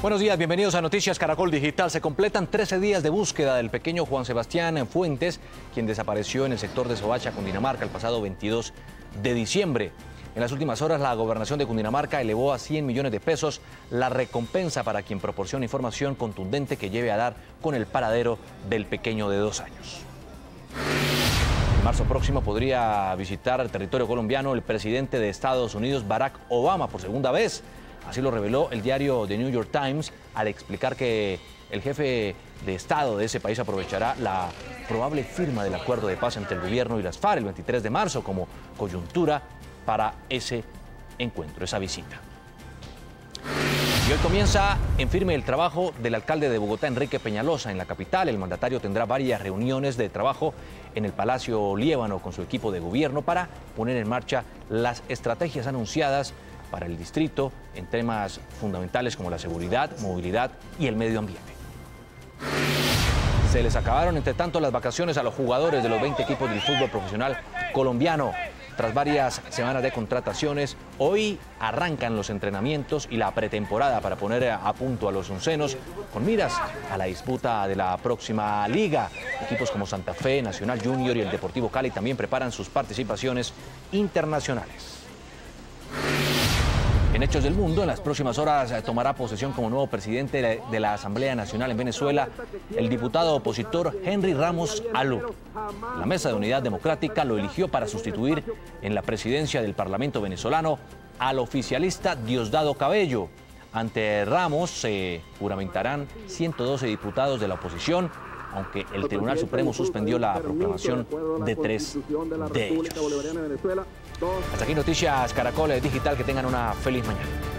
Buenos días, bienvenidos a Noticias Caracol Digital. Se completan 13 días de búsqueda del pequeño Juan Sebastián Fuentes, quien desapareció en el sector de Soacha, Cundinamarca, el pasado 22 de diciembre. En las últimas horas, la gobernación de Cundinamarca elevó a 100 millones de pesos la recompensa para quien proporcione información contundente que lleve a dar con el paradero del pequeño de 2 años. En marzo próximo podría visitar el territorio colombiano el presidente de Estados Unidos, Barack Obama, por segunda vez. Así lo reveló el diario The New York Times al explicar que el jefe de Estado de ese país aprovechará la probable firma del acuerdo de paz entre el gobierno y las FARC el 23 de marzo como coyuntura para ese encuentro, esa visita. Y hoy comienza en firme el trabajo del alcalde de Bogotá, Enrique Peñalosa, en la capital. El mandatario tendrá varias reuniones de trabajo en el Palacio Líbano con su equipo de gobierno para poner en marcha las estrategias anunciadas para el distrito en temas fundamentales como la seguridad, movilidad y el medio ambiente. Se les acabaron, entre tanto, las vacaciones a los jugadores de los 20 equipos del fútbol profesional colombiano. Tras varias semanas de contrataciones, hoy arrancan los entrenamientos y la pretemporada para poner a punto a los oncenos con miras a la disputa de la próxima liga. Equipos como Santa Fe, Nacional Junior y el Deportivo Cali también preparan sus participaciones internacionales. En hechos del mundo, en las próximas horas tomará posesión como nuevo presidente de la Asamblea Nacional en Venezuela el diputado opositor Henry Ramos Alú. La Mesa de Unidad Democrática lo eligió para sustituir en la presidencia del Parlamento venezolano al oficialista Diosdado Cabello. Ante Ramos se juramentarán 112 diputados de la oposición, aunque el Tribunal Supremo suspendió la proclamación de 3 de ellos. Hasta aquí Noticias Caracol Digital. Que tengan una feliz mañana.